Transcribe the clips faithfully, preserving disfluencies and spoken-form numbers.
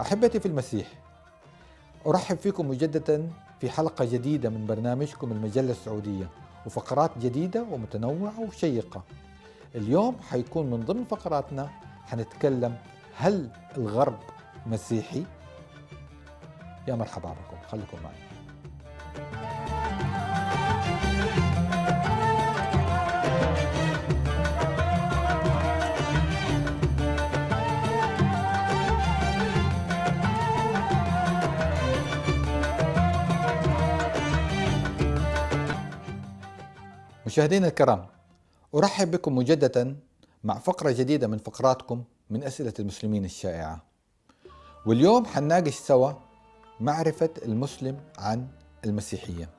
أحبتي في المسيح، أرحب فيكم مجددا في حلقة جديدة من برنامجكم المجلة السعودية، وفقرات جديدة ومتنوعة وشيقة. اليوم حيكون من ضمن فقراتنا حنتكلم: هل الغرب مسيحي؟ يا مرحبا بكم، خليكم معي. مشاهدينا الكرام، أرحب بكم مجددا مع فقرة جديدة من فقراتكم من أسئلة المسلمين الشائعة. واليوم حنناقش سوا معرفة المسلم عن المسيحية.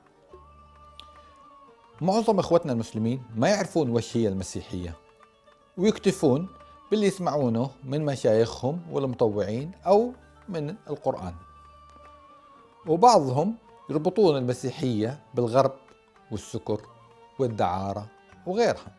معظم إخوتنا المسلمين ما يعرفون وش هي المسيحية، ويكتفون باللي يسمعونه من مشايخهم والمطوعين أو من القرآن، وبعضهم يربطون المسيحية بالغرب والسكر والدعارة وغيرها.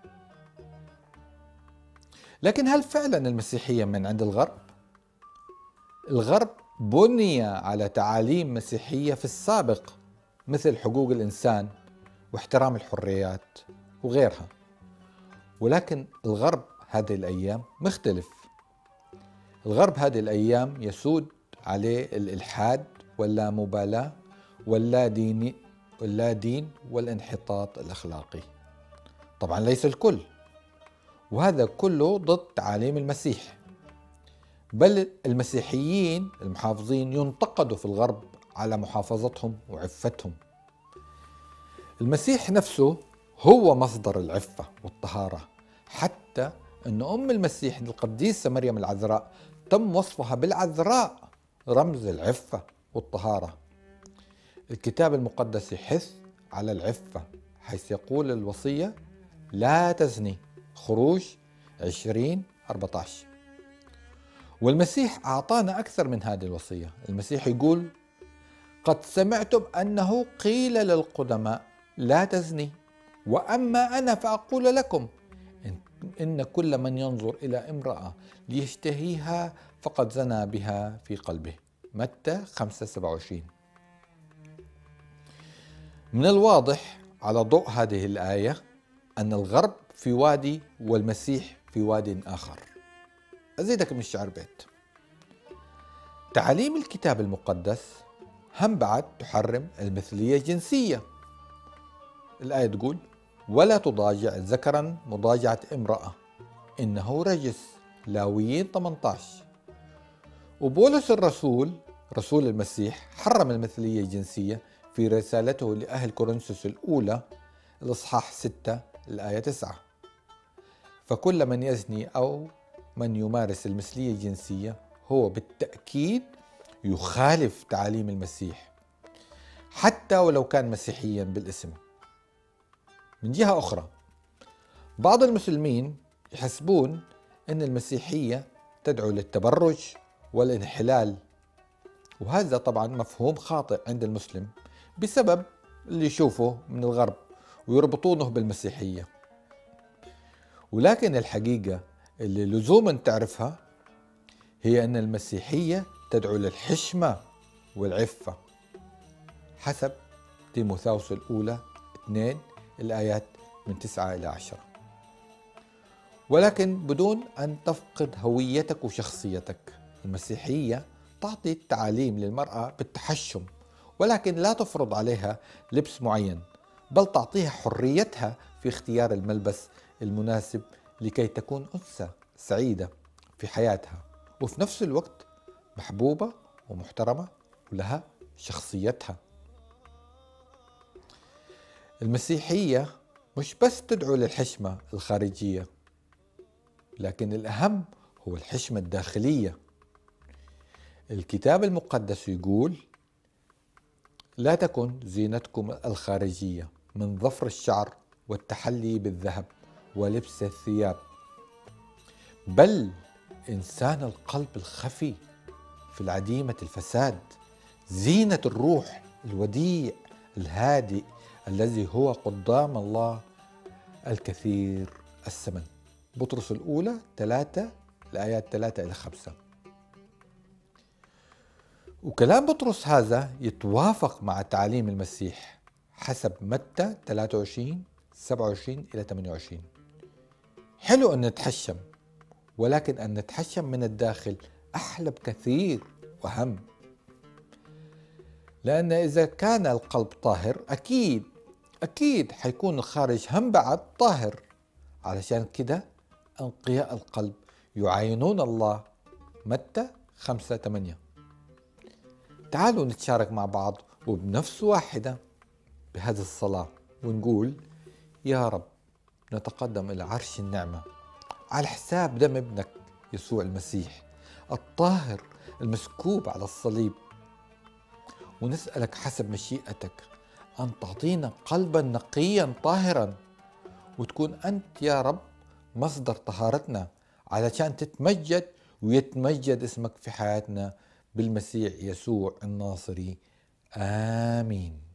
لكن هل فعلا المسيحية من عند الغرب؟ الغرب بني على تعاليم مسيحية في السابق، مثل حقوق الإنسان واحترام الحريات وغيرها، ولكن الغرب هذه الأيام مختلف. الغرب هذه الأيام يسود عليه الإلحاد واللامبالاة واللا دين واللا دين والانحطاط الأخلاقي. طبعا ليس الكل، وهذا كله ضد تعاليم المسيح، بل المسيحيين المحافظين ينتقدوا في الغرب على محافظتهم وعفتهم. المسيح نفسه هو مصدر العفة والطهارة، حتى أن أم المسيح القديسة مريم العذراء تم وصفها بالعذراء، رمز العفة والطهارة. الكتاب المقدس يحث على العفة، حيث يقول الوصية: لا تزني، خروج عشرين أربعة عشر. والمسيح أعطانا أكثر من هذه الوصية. المسيح يقول: قد سمعتم أنه قيل للقدماء لا تزني، وأما أنا فأقول لكم إن, إن كل من ينظر إلى امرأة ليشتهيها فقد زنى بها في قلبه. متى خمسة سبعة وعشرين. من الواضح على ضوء هذه الآية أن الغرب في وادي والمسيح في واد آخر. أزيدك من الشعر بيت. تعاليم الكتاب المقدس هم بعد تحرم المثلية الجنسية. الآية تقول: ولا تضاجع ذكرا مضاجعة امرأة إنه رجس. لاويين ثمانية عشر. وبولس الرسول رسول المسيح حرم المثلية الجنسية في رسالته لأهل كورنثوس الأولى الإصحاح ستة الآية تسعة. فكل من يزني أو من يمارس المثلية الجنسية هو بالتأكيد يخالف تعاليم المسيح، حتى ولو كان مسيحيا بالاسم. من جهة أخرى، بعض المسلمين يحسبون أن المسيحية تدعو للتبرج والانحلال، وهذا طبعا مفهوم خاطئ عند المسلم بسبب اللي يشوفه من الغرب ويربطونه بالمسيحية. ولكن الحقيقة اللي لزوما تعرفها هي أن المسيحية تدعو للحشمة والعفة حسب تيموثاوس الأولى اثنين الآيات من تسعة إلى عشرة، ولكن بدون أن تفقد هويتك وشخصيتك. المسيحية تعطي تعاليم للمرأة بالتحشم، ولكن لا تفرض عليها لبس معين، بل تعطيها حريتها في اختيار الملبس المناسب لكي تكون أنثى سعيدة في حياتها، وفي نفس الوقت محبوبة ومحترمة ولها شخصيتها. المسيحية مش بس تدعو للحشمة الخارجية، لكن الأهم هو الحشمة الداخلية. الكتاب المقدس يقول: لا تكن زينتكم الخارجية من ظفر الشعر والتحلي بالذهب ولبس الثياب، بل إنسان القلب الخفي في العديمة الفساد، زينة الروح الوديع الهادئ الذي هو قدام الله الكثير الثمن. بطرس الأولى ثلاثة الآيات ثلاثة إلى خمسة. وكلام بطرس هذا يتوافق مع تعاليم المسيح حسب متى ثلاثة وعشرين سبعة وعشرين إلى ثمانية وعشرين. حلو أن نتحشم، ولكن أن نتحشم من الداخل أحلى بكثير وأهم، لأن إذا كان القلب طاهر أكيد أكيد حيكون الخارج هم بعد طاهر. علشان كده أنقياء القلب يعاينون الله، متى خمسة ثمانية. تعالوا نتشارك مع بعض وبنفس واحدة بهذه الصلاة ونقول: يا رب نتقدم إلى عرش النعمة على حساب دم ابنك يسوع المسيح الطاهر المسكوب على الصليب، ونسألك حسب مشيئتك أن تعطينا قلبا نقيا طاهرا، وتكون أنت يا رب مصدر طهارتنا علشان تتمجد ويتمجد اسمك في حياتنا بالمسيح يسوع الناصري. آمين.